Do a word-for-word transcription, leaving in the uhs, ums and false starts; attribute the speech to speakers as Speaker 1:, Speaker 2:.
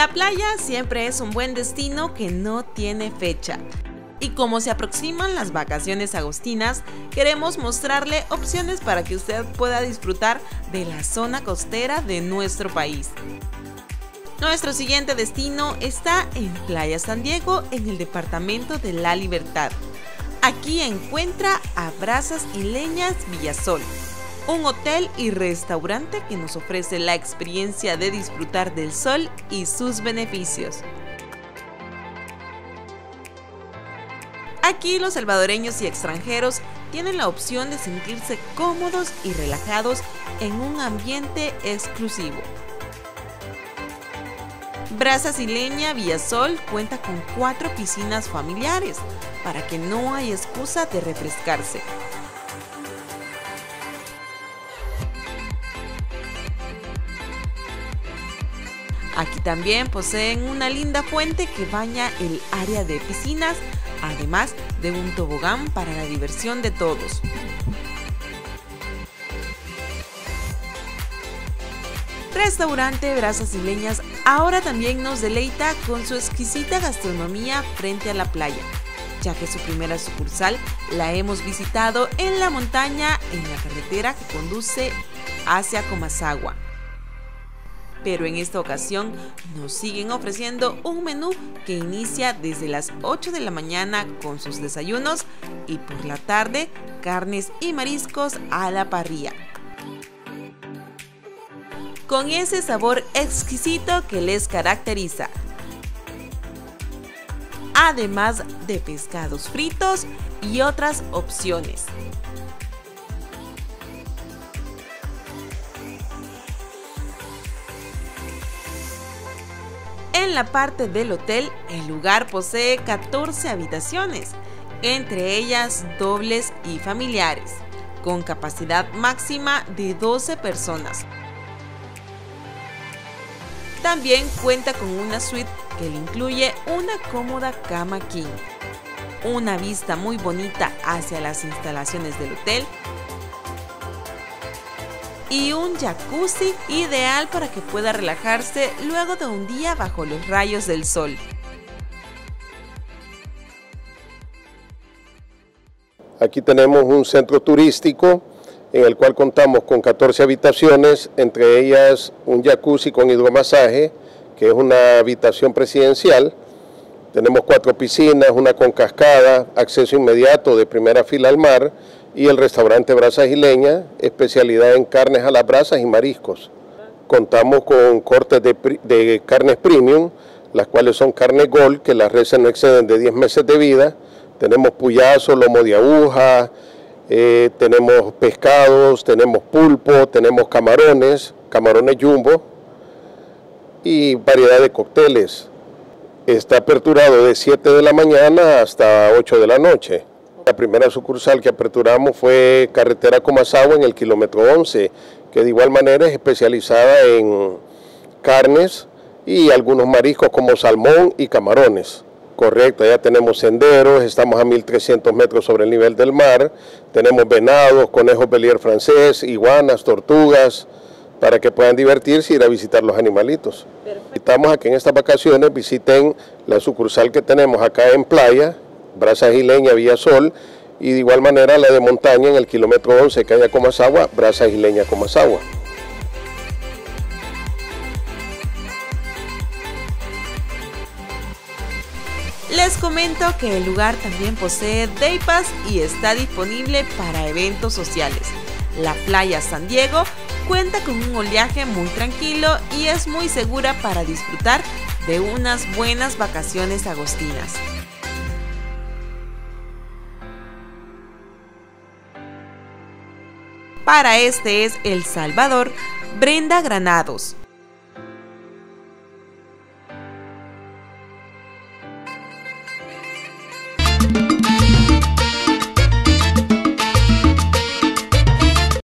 Speaker 1: La playa siempre es un buen destino que no tiene fecha. Y como se aproximan las vacaciones agostinas, queremos mostrarle opciones para que usted pueda disfrutar de la zona costera de nuestro país. Nuestro siguiente destino está en Playa San Diego, en el departamento de La Libertad. Aquí encuentra a Brasas y Leñas Villasol, un hotel y restaurante que nos ofrece la experiencia de disfrutar del sol y sus beneficios. Aquí los salvadoreños y extranjeros tienen la opción de sentirse cómodos y relajados en un ambiente exclusivo. Brasas y Leña Villasol cuenta con cuatro piscinas familiares para que no haya excusa de refrescarse. Aquí también poseen una linda fuente que baña el área de piscinas, además de un tobogán para la diversión de todos. Restaurante Brasas y Leñas ahora también nos deleita con su exquisita gastronomía frente a la playa, ya que su primera sucursal la hemos visitado en la montaña en la carretera que conduce hacia Comasagua. Pero en esta ocasión nos siguen ofreciendo un menú que inicia desde las ocho de la mañana con sus desayunos y por la tarde carnes y mariscos a la parrilla, con ese sabor exquisito que les caracteriza, además de pescados fritos y otras opciones. En la parte del hotel, el lugar posee catorce habitaciones, entre ellas dobles y familiares, con capacidad máxima de doce personas. También cuenta con una suite que le incluye una cómoda cama king, una vista muy bonita hacia las instalaciones del hotel y un jacuzzi ideal para que pueda relajarse luego de un día bajo los rayos del sol.
Speaker 2: Aquí tenemos un centro turístico en el cual contamos con catorce habitaciones, entre ellas un jacuzzi con hidromasaje, que es una habitación presidencial. Tenemos cuatro piscinas, una con cascada, acceso inmediato de primera fila al mar, y el restaurante Brasas y Leña, especialidad en carnes a las brasas y mariscos. Contamos con cortes de, de carnes premium, las cuales son carne gold, que las reses no exceden de diez meses de vida. Tenemos puyazo, lomo de aguja, eh, tenemos pescados, tenemos pulpo, tenemos camarones, camarones jumbo y variedad de cócteles. Está aperturado de siete de la mañana hasta ocho de la noche. La primera sucursal que aperturamos fue carretera Comasagua en el kilómetro once, que de igual manera es especializada en carnes y algunos mariscos como salmón y camarones. Correcto, ya tenemos senderos, estamos a mil trescientos metros sobre el nivel del mar, tenemos venados, conejos Bellier francés, iguanas, tortugas, para que puedan divertirse y ir a visitar los animalitos. Invitamos a que en estas vacaciones visiten la sucursal que tenemos acá en Playa, Brasas y Leña Villasol, y de igual manera la de montaña en el kilómetro once, calle Comasagua, Brasas y Leña Comasagua.
Speaker 1: Les comento que el lugar también posee Day Pass y está disponible para eventos sociales. La Playa San Diego cuenta con un oleaje muy tranquilo y es muy segura para disfrutar de unas buenas vacaciones agostinas. Para este es El Salvador, Brenda Granados.